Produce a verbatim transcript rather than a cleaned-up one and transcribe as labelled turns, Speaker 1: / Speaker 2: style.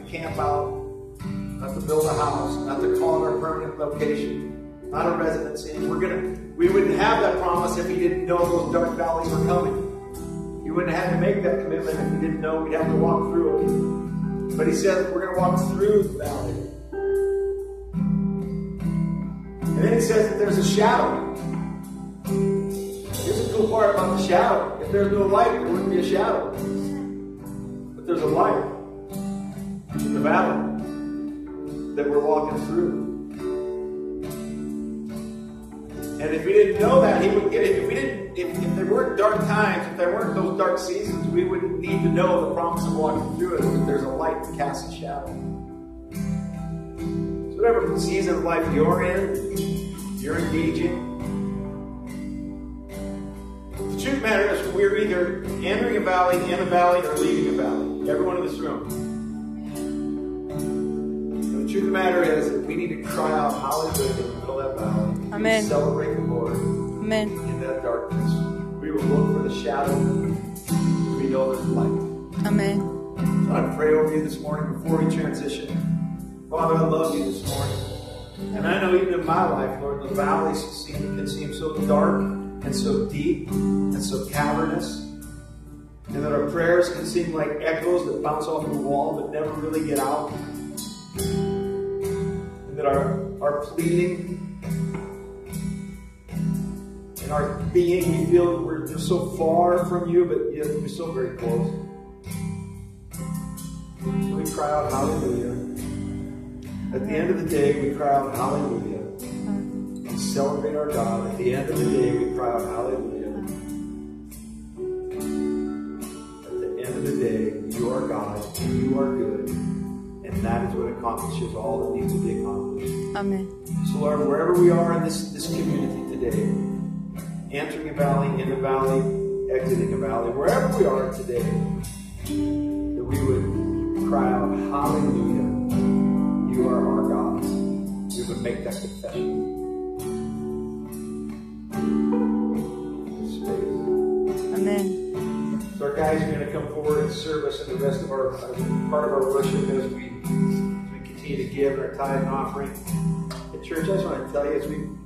Speaker 1: camp out, not to build a house, not to call it our permanent location, not a residency. We're gonna, we wouldn't have that promise if he didn't know those dark valleys were coming. He wouldn't have had to make that commitment if he didn't know we'd have to walk through it. But he said we're gonna walk through the valley. And then he says that there's a shadow. Here's the cool part about the shadow. If there's no light, there wouldn't be a shadow. But there's a light in the valley that we're walking through. And if we didn't know that, he would get it. If we didn't, if, if there weren't dark times, if there weren't those dark seasons, we wouldn't need to know the promise of walking through it. That there's a light that casts a shadow. So whatever season of life you're in, you're engaging. The truth matter is we're either entering a valley, in a valley, or leaving a valley. Everyone in this room. And the truth of the matter is that we need to cry out hallelujah in the middle of that valley.
Speaker 2: Amen.
Speaker 1: We celebrate the Lord.
Speaker 2: Amen.
Speaker 1: In that darkness. We will look for the shadow. We know there's light.
Speaker 2: Amen.
Speaker 1: So I pray over you this morning before we transition. Father, I love you this morning. And I know even in my life, Lord, the valleys seem, can seem so dark and so deep and so cavernous. And that our prayers can seem like echoes that bounce off the wall but never really get out. And that our, our pleading and our being, we feel that we're just so far from you, but yet we're so very close. So we cry out hallelujah. At the end of the day, we cry out hallelujah. We celebrate our God. At the end of the day, we cry out hallelujah. At the end of the day, you are God, and you are good, and that is what accomplishes all that needs to be accomplished.
Speaker 2: Amen.
Speaker 1: So Lord, wherever we are in this, this community today, entering a valley, in a valley, exiting a valley, wherever we are today, that we would cry out hallelujah. You are our God. We would make that confession.
Speaker 2: Amen.
Speaker 1: So our guys are going to come forward and serve us in the rest of our part of our worship as we, as we continue to give our tithe and offering. At church, I just want to tell you, as we